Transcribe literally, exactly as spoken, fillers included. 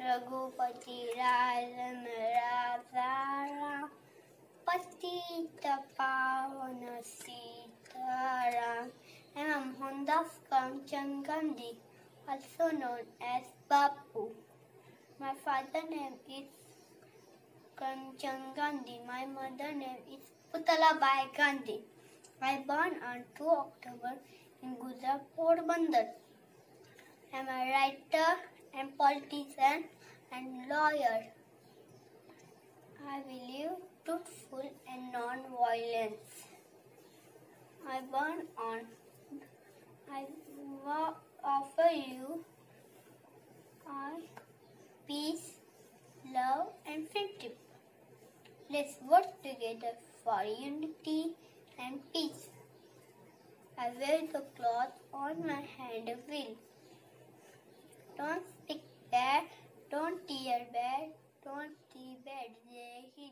रघुपति राजन राजा राम, पतित पावन Sitaram. I am Mohandas Karamchand Gandhi, also known as Bapu. My father name is Karamchand Gandhi. My mother name is Putalabai Gandhi. I born on the second of October in Gujarat, Porbandar. I am a writer and politician and lawyer. I believe truthful and non-violence. I born on. I offer you all peace, love, and friendship. Let's work together for unity and peace. I wear the cloth on my hand will. Don't speak bad, don't tear bad, don't see bad. Jai Hind.